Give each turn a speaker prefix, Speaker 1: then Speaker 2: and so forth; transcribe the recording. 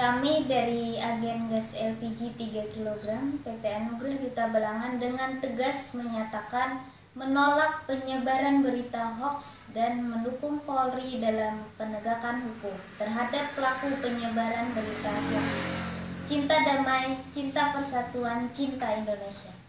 Speaker 1: Kami dari agen gas LPG 3 kg PT Anugerah Duta Belangan dengan tegas menyatakan menolak penyebaran berita hoaks dan mendukung Polri dalam penegakan hukum terhadap pelaku penyebaran berita hoaks. Cinta damai, cinta persatuan, cinta Indonesia.